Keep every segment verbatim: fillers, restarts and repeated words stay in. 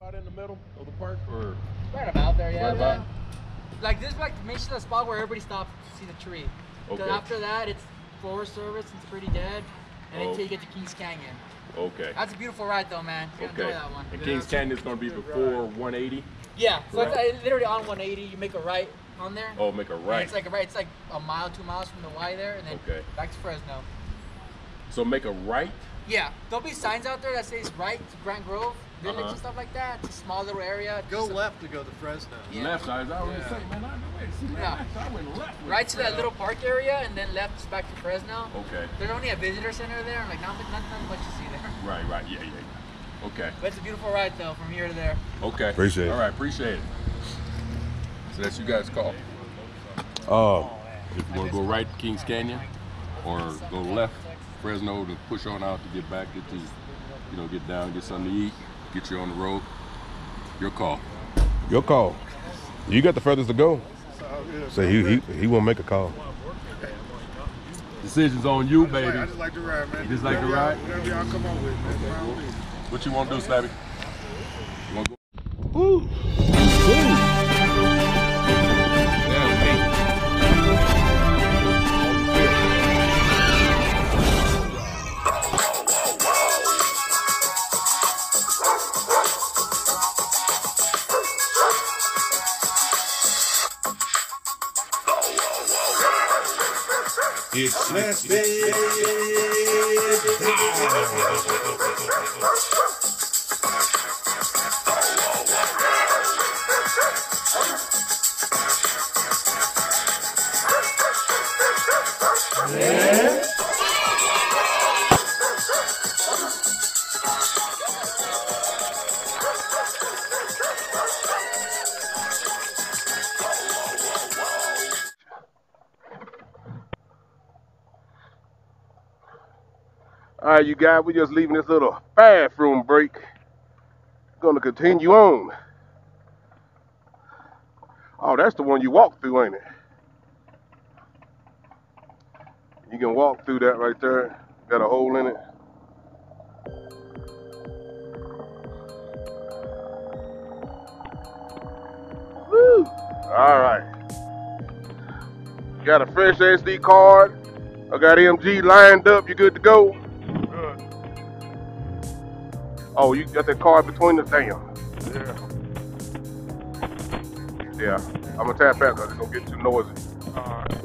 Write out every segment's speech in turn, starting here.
Right in the middle of the park, or right about there, yeah. Right about? Like this, like makes the spot where everybody stops to see the tree. Because Okay. after that, it's Forest Service. It's pretty dead, and Oh. until you get to Kings Canyon. Okay. That's a beautiful ride, though, man. You're gonna Okay. enjoy that one. And Yeah. Kings Canyon is going to be before one eighty. Yeah, so it's Correct. uh, literally on one eighty. You make a right on there. Oh, make a And right. it's like a right. It's like a mile, two miles from the Y there, and then Okay. back to Fresno. So make a right. Yeah, there'll be signs out there that says right to Grant Grove Village Uh-huh. and stuff like that. It's a small little area. Go Just a- left to go to Fresno. Yeah. Left side. I was Yeah. saying, man, I know wait, see, man, Yeah. I, I went left. with Right to that Fresno. little park area, and then left is back to Fresno. Okay. There's only a visitor center there, and like not, not, not much to see there. Right, right, yeah, yeah. Okay. But it's a beautiful ride though, from here to there. Okay. Appreciate it. All right, appreciate it. So that's you guys' call. Uh, If you want to go right to Kings Canyon, or go left Fresno to push on out to get back, get to, you know, get down, get something to eat, get you on the road. Your call. your call. You got the furthest to go. So he he he won't make a call. Decision's on you, baby. I just like to ride, man. You just like to Whatever ride? y'all- Whatever y'all come on with, man. Fine with me. What you want to do, Slappy? You want to go? Woo. It's Let's be. All right, you guys, we're just leaving this little bathroom break. Gonna continue on. Oh, that's the one you walk through, ain't it? You can walk through that right there. Got a hole in it. Woo! All right. Got a fresh S D card. I got M G lined up. You good to go? Oh, you got that card between the damn. Yeah. Yeah. I'm gonna tap out because it's gonna get too noisy. Alright.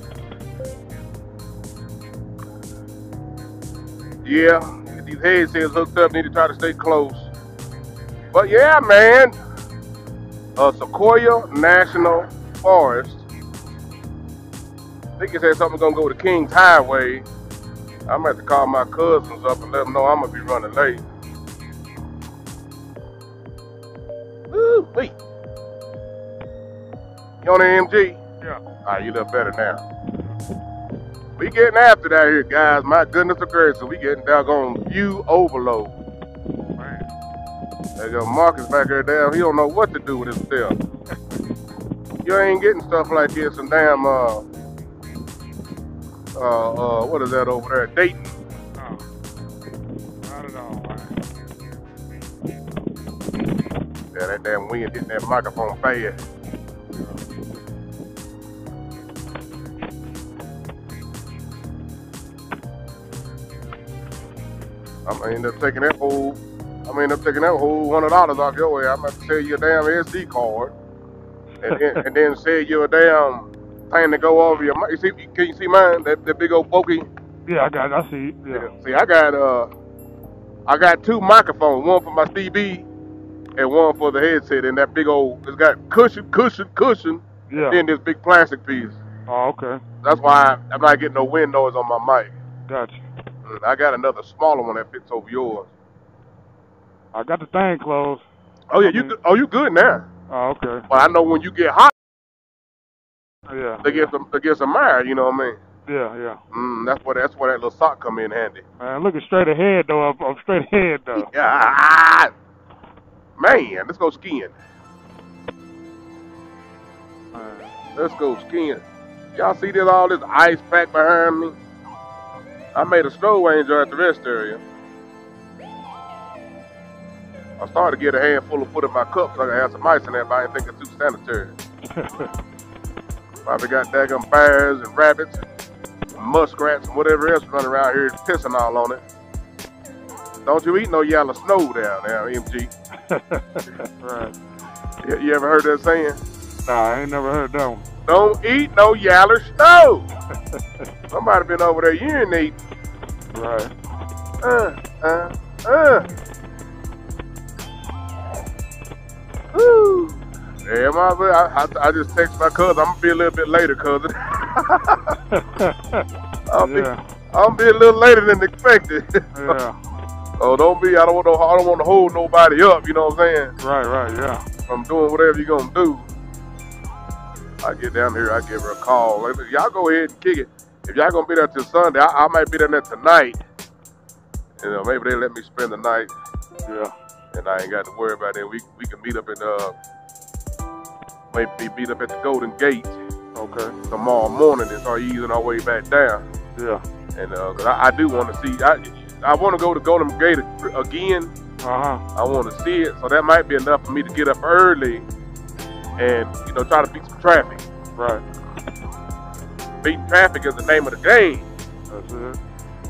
Yeah, get these headsets hooked up, need to try to stay close. But yeah, man, uh, Sequoia National Forest. I think it said something gonna go to Kings Highway. I'm gonna have to call my cousins up and let them know I'm gonna be running late. Woo, wait. You on the M G? Yeah. Alright, you look better now. We getting after that here, guys. My goodness gracious, we getting doggone view overload. Man. There go Marcus back there down. He don't know what to do with himself. You ain't getting stuff like this in damn uh uh uh what is that over there? Dayton. No. Not at all, man. Yeah, that damn wind hitting that microphone fast. I'm gonna end up taking that whole, I'm gonna end up taking that whole hundred dollars off your way. I'm gonna sell you a damn S D card, and then, and then sell you a damn thing to go over your. mi- You see, can you see mine? That, that big old bulky. Yeah, I got. I see. Yeah. See, I got uh, I got two microphones, one for my C B, and one for the headset. And that big old, it's got cushion, cushion, cushion, Yeah. and this big plastic piece. Oh, okay. That's why I, I'm not getting no wind noise on my mic. Gotcha. Mm, I got another smaller one that fits over yours. I got the thing closed. Oh yeah, you good- oh you good now? Oh, okay. But I know when you get hot, Yeah. they get some they get some mire. You know what I mean? Yeah, yeah. Mm, that's where that's where that little sock come in handy. Man, looking straight ahead though. I'm, I'm straight ahead though. Yeah, man, let's go skiing. Man. Let's go skiing. Y'all see this all this ice pack behind me? I made a snow angel at the rest area. I started to get a handful of put in my cup so I could have some ice in there, but I didn't think it's too sanitary. Probably got daggum bears and rabbits and muskrats and whatever else running around here pissing all on it. Don't you eat no yellow snow down there, M G. Right. You, you ever heard that saying? Nah, I ain't never heard that one. Don't eat no yellow snow. Somebody been over there urinating. Right. Uh, uh, uh. Woo. Yeah, my, I, I, I just text my cousin. I'm gonna be a little bit later, cousin. I'll be, Yeah. I'll be a little later than expected. Yeah. Oh, don't be. I don't want to. I don't want to hold nobody up. You know what I'm saying? Right, right, yeah. I'm doing whatever you're gonna do. I get down here. I give her a call. Like, y'all go ahead and kick it. If y'all gonna be there till Sunday, I, I might be down there tonight. You know, maybe they let me spend the night. Yeah. And I ain't got to worry about that. We we can meet up in uh maybe meet up at the Golden Gate Okay. tomorrow morning and start easing our way back down. Yeah. And uh, 'cause I, I do want to see. I I want to go to Golden Gate again. Uh-huh. I want to see it, so that might be enough for me to get up early and you know try to beat some traffic. Right. Beating traffic is the name of the game. That's it.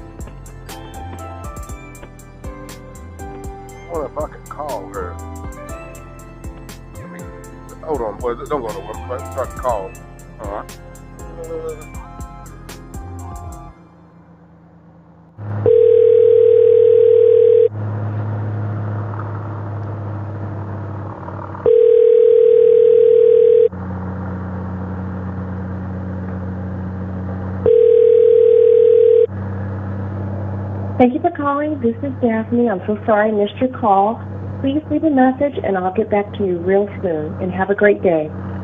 I wonder if I can call her. I mean, hold on, boys. Don't go nowhere. I'm trying to call. All right. Uh, Thank you for calling. This is Daphne. I'm so sorry I missed your call. Please leave a message and I'll get back to you real soon. And have a great day.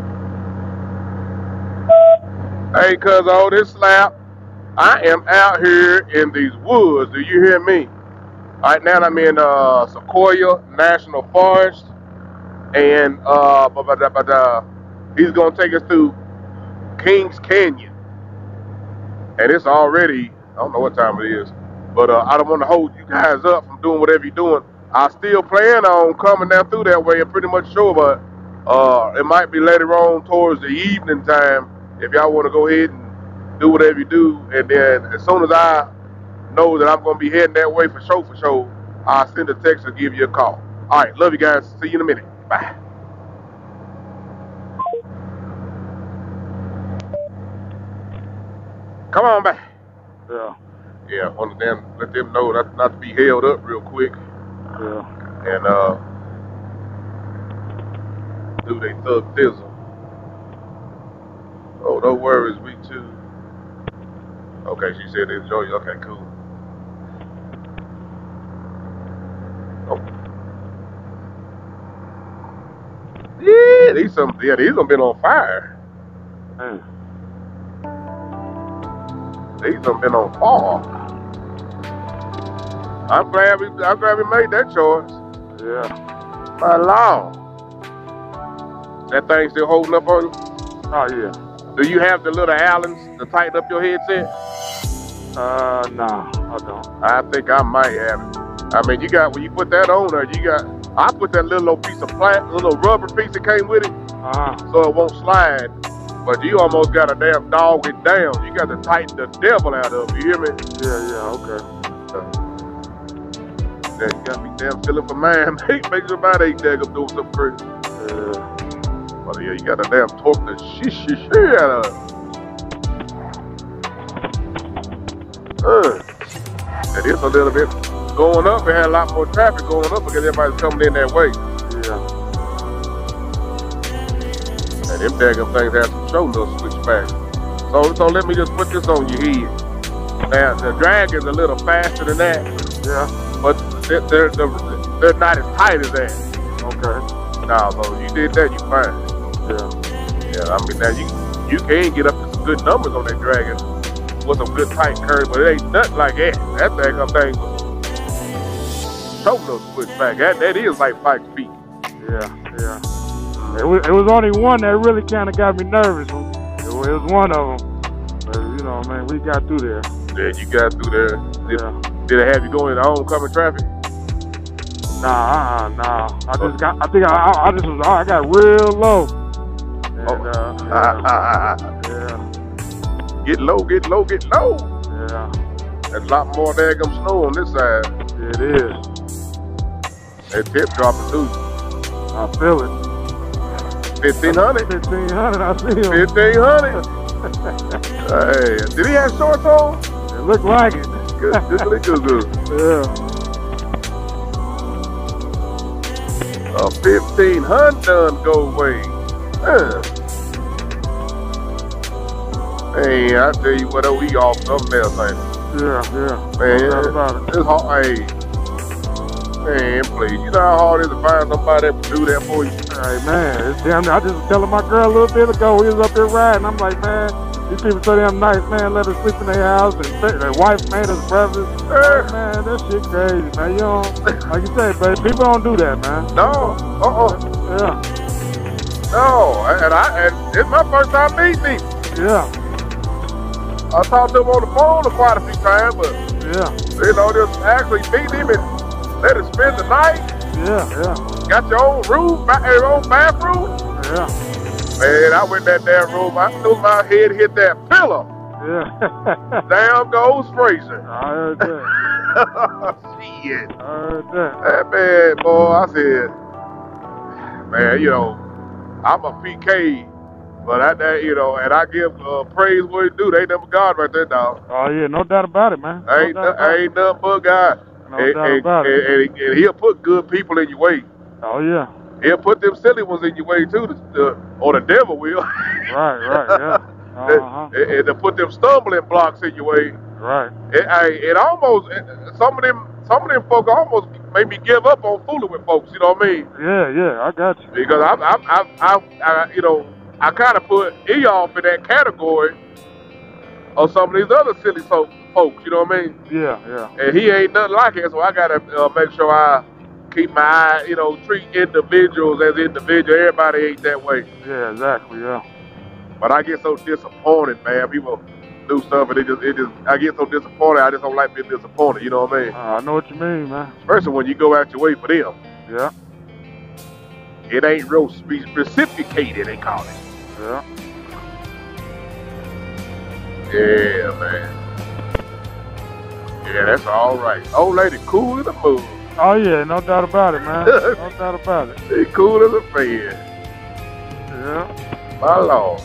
Hey, cuz all this slap. I am out here in these woods. Do you hear me? Right now I'm in uh, Sequoia National Forest. And uh, but, but, but, uh, he's going to take us to Kings Canyon. And it's already, I don't know what time it is. But uh, I don't want to hold you guys up from doing whatever you're doing. I still plan on coming down through that way. I'm pretty much sure, but uh, it might be later on towards the evening time if y'all want to go ahead and do whatever you do. And then as soon as I know that I'm going to be heading that way for sure, for sure, I'll send a text or give you a call. All right, love you guys. See you in a minute. Bye. Come on back. Yeah. Yeah, I want to them, let them know not, not to be held up real quick. Yeah. And uh, do they thug thizzle. Oh, no worries, we too. Okay, she said they enjoy you. Okay, cool. Oh. Yeah, these some yeah, these done been on fire. Hey. These done been on fire. I'm glad we I'm glad we made that choice. Yeah. My Lord. That thing still holding up on you? Oh, yeah. Do you have the little Allens to tighten up your headset? Uh, nah, I don't. I think I might have it. I mean, you got, when you put that on there, you got, I put that little old piece of plastic, little rubber piece that came with it, Uh-huh. so it won't slide. But you almost got to damn dog it down. You got to tighten the devil out of it, you hear me? Yeah, yeah, okay. Yeah, you got me damn feeling for mine. Make somebody ain't daggum doing something crazy. Yeah. But yeah, you got to damn torque the shit, shit, shit out of it. Uh, it is a little bit going up. We had a lot more traffic going up because everybody's coming in that way. Yeah. And them daggum things have some show little switchbacks. So, so let me just put this on your head. Now, the drag is a little faster than that. Yeah. But they're, they're, they're, they're not as tight as that. Okay. Nah, so you did that, you fine. Yeah. Yeah, I mean, now you you can get up to some good numbers on that dragon with some good tight curve, but it ain't nothing like that. That daggum thing was so little switchback. That, that is like five speed. Yeah, yeah. It was, it was only one that really kind of got me nervous. It was, it was one of them. But, you know, man, we got through there. Yeah, you got through there. Did, Yeah. did it have you going into oncoming traffic? Nah, uh, nah. I just got. I think I. I, I just was. I got real low. And, Oh. uh, yeah, yeah, Get low, get low, get low. yeah. There's a lot more daggum snow on this side. It is. That tip dropping too. I feel it. Fifteen hundred. Fifteen hundred. I see him. Fifteen hundred. Hey, did he have shorts on? It looked like it. Good, good, good, good. Yeah. Uh, fifteen hundred done go away. Huh. Hey, I tell you what, we off something else, ain't it? Yeah, yeah. Man, No doubt about it. it's hard. Hey, man, please. You know how hard it is to find somebody that will do that for you? Hey, man, it's damn. I just was telling my girl a little bit ago. We was up here riding. I'm like, man, these people so damn nice, man. Let us sleep in their house, and their wife made us breakfast. Eh. Man, that shit crazy, man. You don't, like you said, but people don't do that, man. No, uh-uh, Yeah, no. And I, and it's my first time meeting him. yeah, I talked to him on the phone quite a few times, but yeah, you know, just actually meet him and let him spend the night. yeah, yeah, Got your own room, ba- your own bathroom. yeah, Man, I went in that damn room. I knew my head hit that pillow. yeah. Damn goes Fraser. I heard that. Shit. I heard that. That man, boy, I said, man, you know, I'm a P K, but I, that, you know, and I give uh, praise where it do. They never God right there, dog. Oh yeah, no doubt about it, man. No I ain't, doubt no, about I it. ain't nothing but God. No and, doubt and, about it. and, and, and he'll put good people in your way. Oh yeah. He'll put them silly ones in your way too, the, the, or the devil will. Right, right, yeah. Uh-huh. and, and to put them stumbling blocks in your way. Right. It, I, it almost, it, some of them, some of them folk almost made me give up on fooling with folks. You know what I mean? Yeah, yeah, I got you. Because I, I, I, I, I you know, I kind of put E off in that category of some of these other silly folk, folks. You know what I mean? Yeah, yeah. And he ain't nothing like it, so I gotta uh, make sure I keep my eye, you know, treat individuals as individuals. Everybody ain't that way. Yeah, exactly, yeah. But I get so disappointed, man. People do stuff and it just, it just, I get so disappointed. I just don't like being disappointed. You know what I mean? Uh, I know what you mean, man. Especially when you go out your way for them. Yeah, It ain't real spe- reciprocated, they call it. yeah. Yeah, man. Yeah, that's all right. Old lady cool in the mood. Oh yeah, no doubt about it, man. No doubt about it. She cool as a fan. Yeah. My Lord.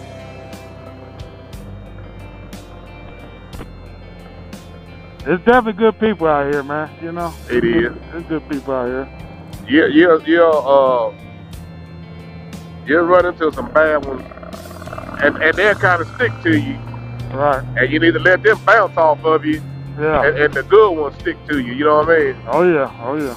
It's definitely good people out here, man. You know? It is. There's good people out here. Yeah, yeah, yeah, uh, you run into some bad ones, and, and they'll kind of stick to you, Right. and you need to let them bounce off of you, Yeah. and, and the good ones stick to you, you know what I mean? Oh yeah, oh yeah.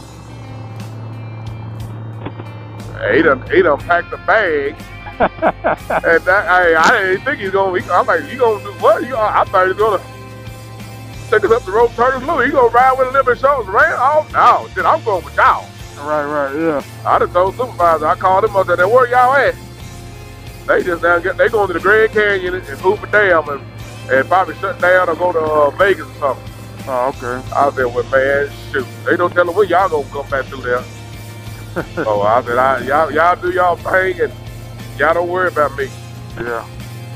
He done, he done packed a bag, and that, I, I didn't think he's gonna, he, I'm like, you gonna do what? You, I thought he was gonna take us up the road, turn us loose. He gonna ride with a little bit shoulders, ran off? No, shit, I'm going with y'all. Right, right, yeah. I done told supervisor, I called them up there, where y'all at? They just down get, they going to the Grand Canyon and Hoover Dam and, and probably shut down or go to uh, Vegas or something. Oh, okay. I said, well, man, shoot. They don't tell them when y'all gonna come back through there. So I said, I, y'all, y'all do y'all thing and y'all don't worry about me. Yeah.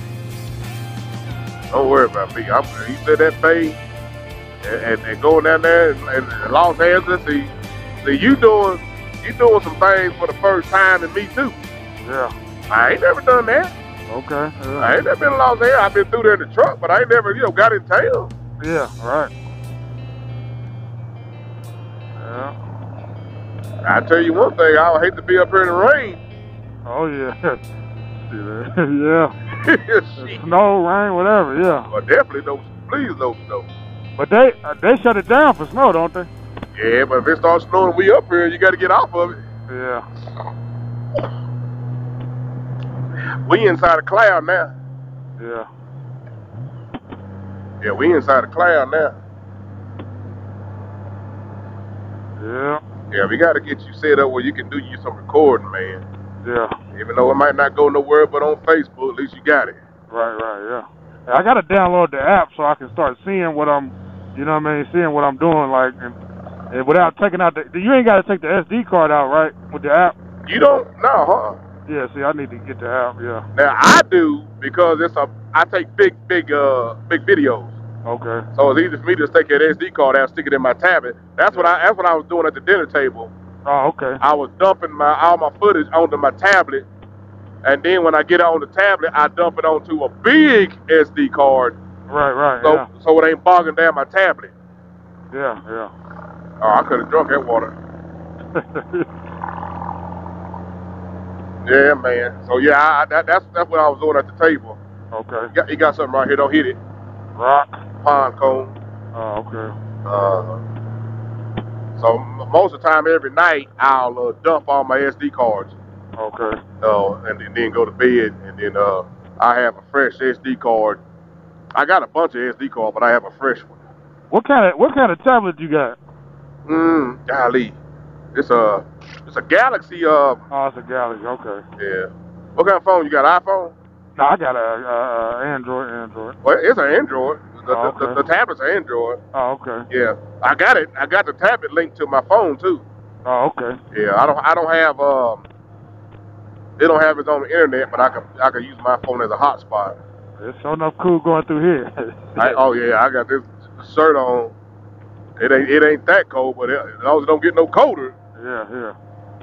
Don't worry about me. I'm, he said that thing and, and, and going down there in, in Los Angeles, see, see, you doing, you doing some things for the first time and me too. Yeah. I ain't never done that. Okay. I Yeah. ain't never been in Los Angeles. I've been through there in the truck, but I ain't never, you know, got in town. Yeah, right. Yeah. I tell you one thing, I would hate to be up here in the rain. Oh yeah. See that? Yeah. Shit. Snow, rain, whatever, yeah. But definitely no, please no snow. But they uh, they shut it down for snow, don't they? Yeah, but if it starts snowing, we up here, you got to get off of it. Yeah. We inside a cloud now. Yeah. Yeah, we inside a cloud now. Yeah. Yeah, we got to get you set up where you can do you some recording, man. Yeah. Even though it might not go nowhere, but on Facebook, at least you got it. Right, right, yeah. I gotta download the app so I can start seeing what I'm, you know what I mean, seeing what I'm doing, like, and And without taking out the, you ain't got to take the S D card out, right? With the app. You don't know, huh? Yeah. See, I need to get the app. Yeah. Now I do because it's a. I take big, big, uh, big videos. Okay. So it's easy for me to just take that S D card out, stick it in my tablet. That's what I. That's what I was doing at the dinner table. Oh, okay. I was dumping my all my footage onto my tablet, and then when I get it on the tablet, I dump it onto a big S D card. Right, right. So, yeah. so it ain't bogging down my tablet. Yeah, yeah. Oh, I could have drunk that water. Yeah, man. So yeah, I, that, that's that's what I was doing at the table. Okay. You got, you got something right here. Don't hit it. Rock. Pond cone. Oh, okay. Uh, so m- most of the time, every night, I'll uh, dump all my S D cards. Okay. Uh, and, and then go to bed, and then uh, I have a fresh S D card. I got a bunch of S D cards, but I have a fresh one. What kind of what kind of tablet you got? Mmm, golly, it's a it's a Galaxy. Uh, Oh, it's a Galaxy. Okay. yeah. What kind of phone you got? iPhone? No, I got a, a, a Android. Android. Well, it's an Android. The, Oh, the, okay. the, the tablet's an Android. Oh, okay. Yeah, I got it. I got the tablet linked to my phone too. Oh, okay. Yeah, I don't. I don't have. Um, they don't have it on the internet, but I can. I can use my phone as a hotspot. It's sure enough cool going through here. I, oh yeah, I got this shirt on. It ain't. It ain't that cold, but it, as long as it don't get no colder. Yeah, yeah.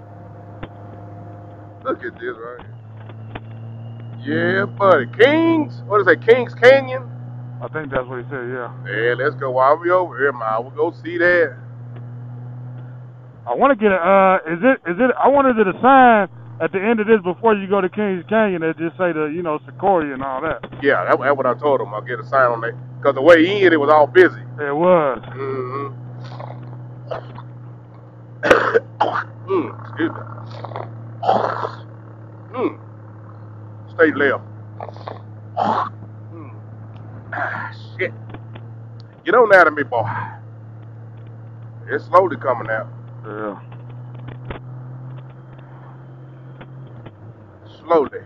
Look at this right here. Yeah, buddy. Kings. What is it? Kings Canyon. I think that's what he said. Yeah. Yeah, let's go. While we over here, man, we'll go see that. I want to get a. Uh, is it? Is it? I wanted it a sign at the end of this before you go to Kings Canyon that just say the you know Sequoia and all that. Yeah, that, that's what I told him. I'll get a sign on that. Because the way in, it was all busy. It was. Mm-hmm. mm, excuse me. Mm. Stay left. Mm. Ah, shit. Get on out of me, boy. It's slowly coming out. Yeah. Slowly.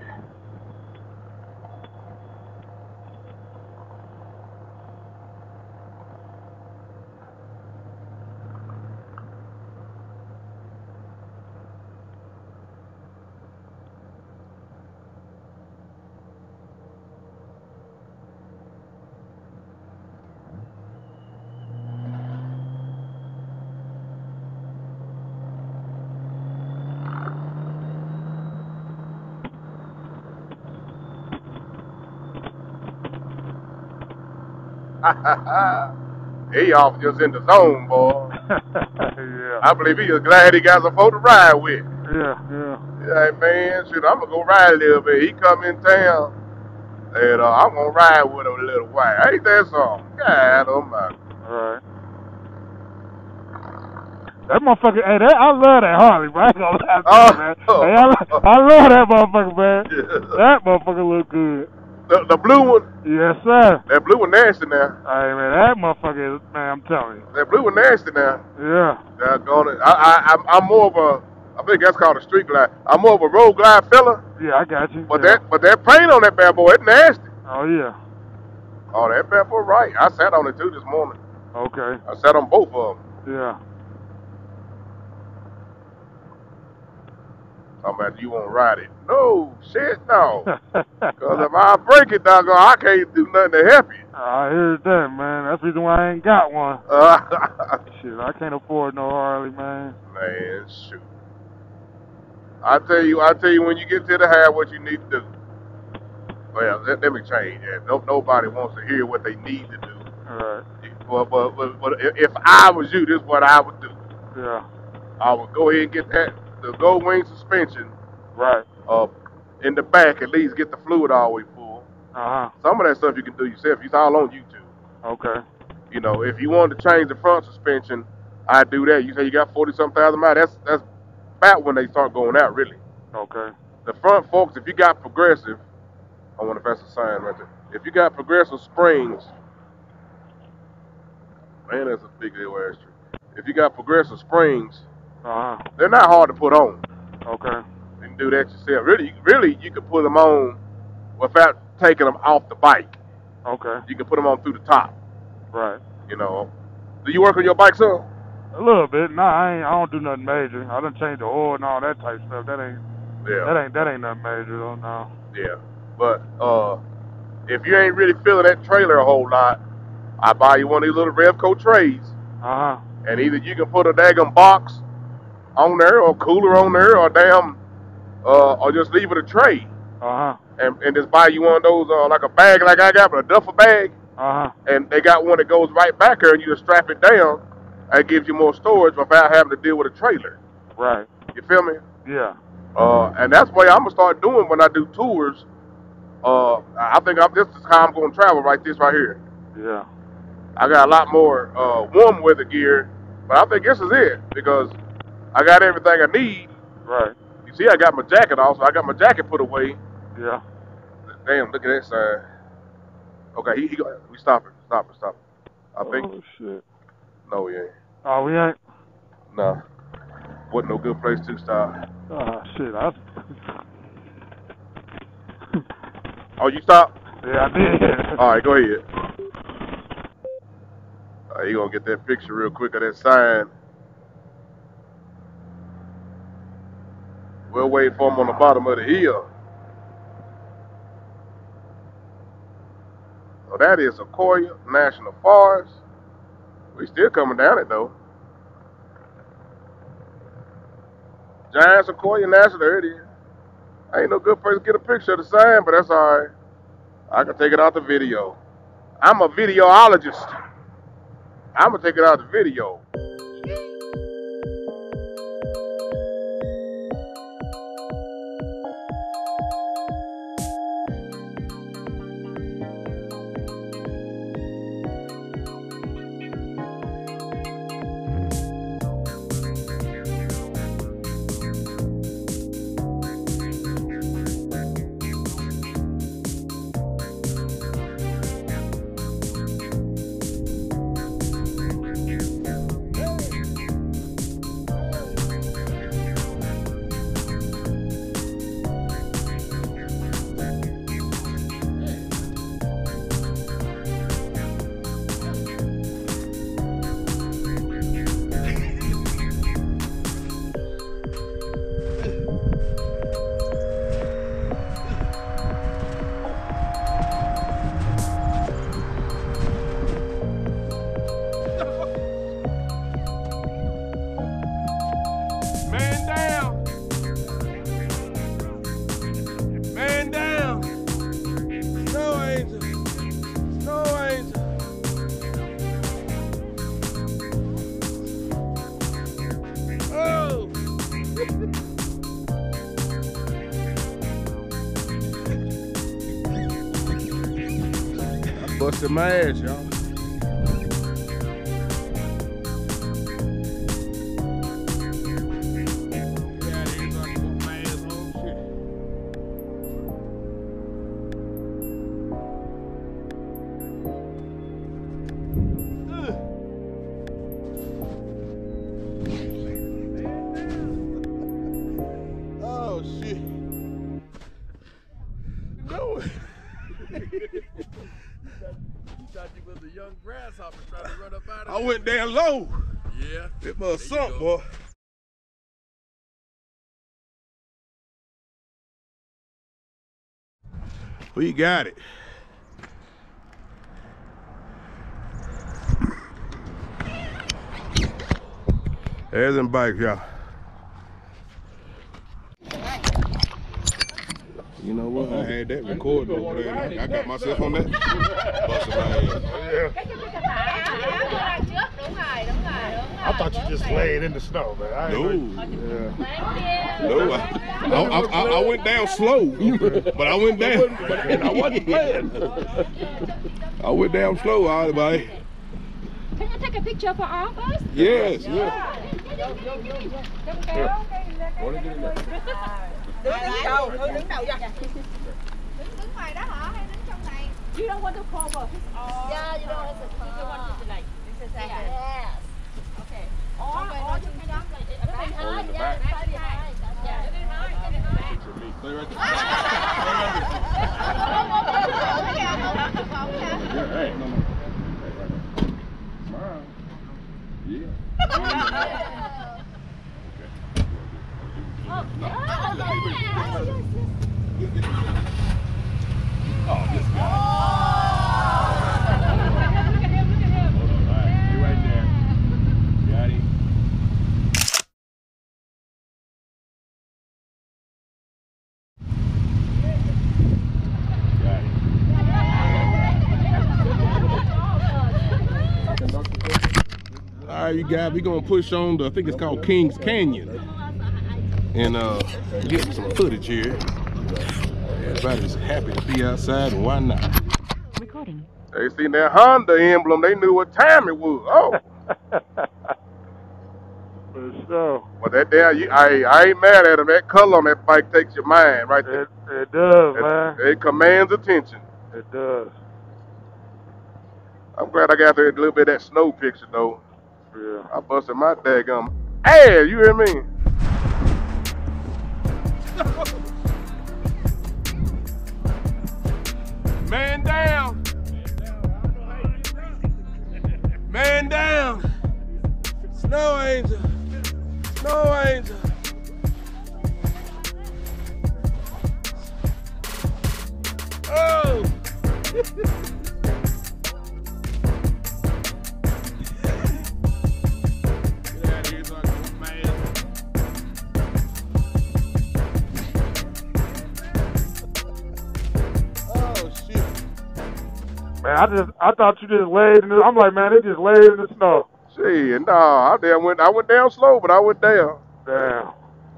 He off just in the zone, boy. yeah. I believe he just glad he got some folk to ride with. Yeah, yeah. Hey, man, shoot, I'm going to go ride a little bit. He come in town, and uh, I'm going to ride with him a little while. Ain't that something? God almighty. All right. That motherfucker, hey, that, I love that Harley, bro. I ain't gonna lie to Oh. you, man. Hey, I, lo- I love that motherfucker, man. That motherfucker look good. The, the blue one, Yes, sir. that blue one nasty now. Hey, man, that motherfucker is, man, I'm telling you. That blue one nasty now. Yeah. Doggone it. I, I, I'm, I'm more of a, I think that's called a street glide. I'm more of a road glide fella, Yeah, I got you. but yeah. that, but that paint on that bad boy, it's nasty. Oh, yeah. Oh, that bad boy, right. I sat on it too this morning. Okay. I sat on both of them. Yeah. Talking about you want to ride it. No, shit, no. Because if I break it, doggone, I can't do nothing to help you. I heard that, man. That's the reason why I ain't got one. Uh, Shit, I can't afford no Harley, man. man, shoot. I tell you, I tell you, when you get to the house, what you need to do. Well, let, let me change that. No, nobody wants to hear what they need to do. All right. But, but, but, but if I was you, this is what I would do. Yeah. I would go ahead and get that, the gold wing suspension Right. uh, in the back, at least get the fluid all the way full. Uh-huh. Some of that stuff you can do yourself. It's all on YouTube. Okay. You know, if you wanted to change the front suspension, I'd do that. You say you got forty-something thousand miles, that's, that's about when they start going out, really. Okay. The front forks, if you got progressive, I wonder if that's a sign right there. If you got progressive springs, man, that's a big little ass tree. If you got progressive springs, Uh-huh. they're not hard to put on. Okay. You can do that yourself. Really, really, you can put them on without taking them off the bike. Okay. You can put them on through the top. Right. You know. Do you work on your bike, son? A little bit. Nah, I ain't. I don't do nothing major. I done changed the oil and all that type stuff. That ain't. Yeah. That ain't. That ain't nothing major though. No. Yeah. But uh, if you ain't really feeling that trailer a whole lot, I buy you one of these little Revco trays. Uh huh. And either you can put a daggum box on there, or cooler on there, or damn, uh, or just leave it a tray. Uh huh. And, and just buy you one of those, uh, like a bag like I got, but a duffel bag. Uh huh. And they got one that goes right back there, and you just strap it down. That gives you more storage without having to deal with a trailer. Right. You feel me? Yeah. Uh, and that's what I'm gonna start doing when I do tours. Uh, I think I'm, this is how I'm gonna travel. Right, this right here. Yeah. I got a lot more uh, warm weather gear, but I think this is it because I got everything I need. Right. You see, I got my jacket also. I got my jacket put away. Yeah. Damn, look at that sign. Okay, he, he go, we stop it, stop it, stop it. I think. Oh shit. No, we ain't. Oh, we ain't. Nah, wasn't no good place to stop. Oh shit. I. Oh, you stopped? Yeah, I did. All right, go ahead. All right, you gonna get that picture real quick of that sign. We'll wait for him on the bottom of the hill. So that is Sequoia National Forest. We still coming down it though. Giant Sequoia National, there it is. Ain't no good place to get a picture of the sign, but that's all right. I can take it out the video. I'm a videologist. I'm gonna take it out the video. Man down. Man down. Snow angel. Snow angel. Oh. I busted my ass, y'all. Oh shit. No. You thought you was a young grasshopper trying to run up out of I went down low. Yeah. It must There you sunk, go. boy. We got it. There's them bikes, y'all. You know what? I had that recorded over there. I got myself on that. Busted my ass. I thought you just laid in the snow, man. I No. ain't Yeah. No, I, I, I, I went down slow, but I went down. And I wasn't playing. I went down slow, all the way. Can you take a picture for all of us? Yes, yeah. Đứng đứng đầu, Hương đứng đầu cho. Đứng ngoài đó hả? Hay đứng trong này? You don't want to cover his arm. Yeah, you don't want to cover. You want to like this is like yes. Okay. Or or you can just like it back. Hold in the back. Yeah, it is high. It is high. Stay right Không kìa, không kìa. there. Hey, no, no. Smile. Yeah. Oh, this guy. Look at him, look at him. Hold on, all right. You're right there. Got him. All right, you guys, we're gonna push on the, I think it's called Kings Canyon, and uh, get some footage here. Everybody's happy to be outside, and why not? Recording. They seen that Honda emblem, they knew what time it was. Oh. For sure. But that damn, you, I, I ain't mad at him. That color on that bike takes your mind right there. It, it does, it, man. It commands attention. It does. I'm glad I got there a little bit of that snow picture, though. Yeah. I busted my daggum ass, you hear me? Man down. Man down. Snow angel. Snow angel. Oh. Man, I just I thought you just laid in the, I'm like, man, they just laid in the snow. See, nah, I damn went I went down slow, but I went down. Damn.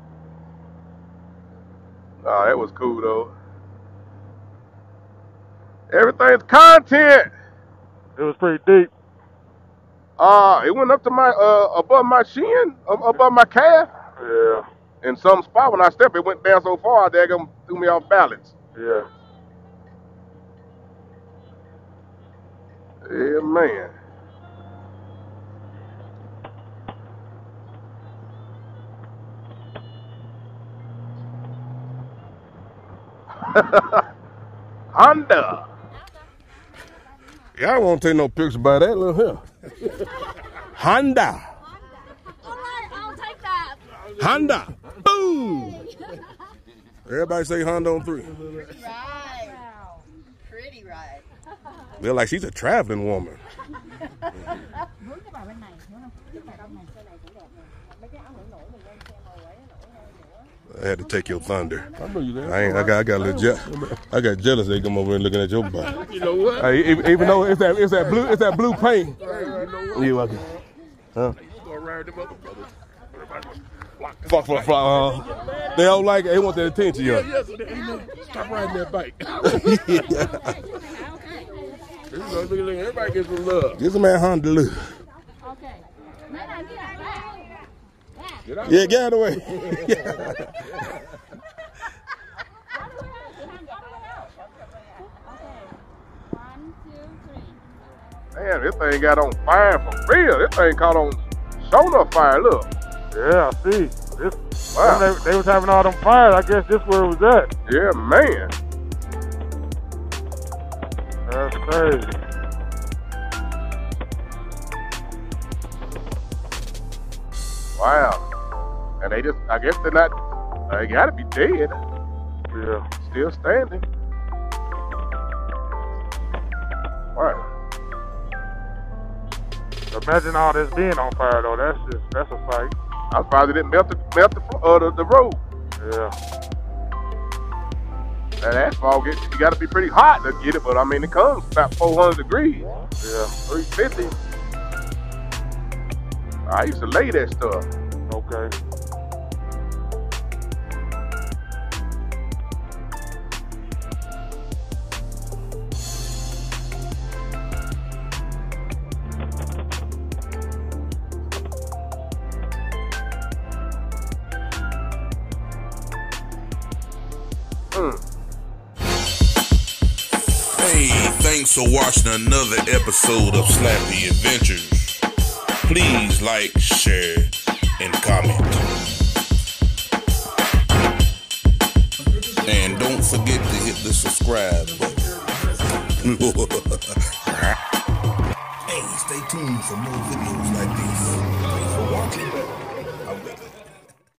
Nah, that was cool though. Everything's content. It was pretty deep. Uh, it went up to my uh above my shin, above my calf. Yeah. In some spot when I stepped, it went down so far, they threw me off balance. Yeah. Yeah, man. Honda. Y'all won't take no picture by that little here. Honda. All right, I'll take that. Honda. Boom. Everybody say Honda on three. Pretty right. Wow. Pretty right. They're like she's a traveling woman. I had to take your thunder. I know you there. I ain't. I got. I got a little je I got jealous. They come over and looking at your butt. You know what? Hey, even, even though it's that, it's that blue, it's that blue paint. You welcome. Huh? Fuck, fuck, fuck. Uh, they don't like it. They want their attention, yo. Yeah, yes, stop riding that bike. Everybody gets some love. Give some man Honda love. Okay. Yeah, get out of the way. Man, this thing got on fire for real. This thing caught on sonar fire, look. Yeah, I see. This, wow. They, they was having all them fires. I guess this where it was at. Yeah, man. That's crazy. Wow. And they just, I guess they're not, they gotta be dead. Yeah. Still standing. Wow. Imagine all this being on fire though. That's just, that's a sight. I'm surprised they didn't melt the, melt the, uh, the, the road. Yeah. That asphalt, gets, you gotta be pretty hot to get it, but I mean, it comes about four hundred degrees. Yeah. three fifty. I used to lay that stuff. Okay. Mm. Hey, thanks for watching another episode of Slappy Adventures. Please like, share, and comment. And don't forget to hit the subscribe button. Hey, stay tuned for more videos.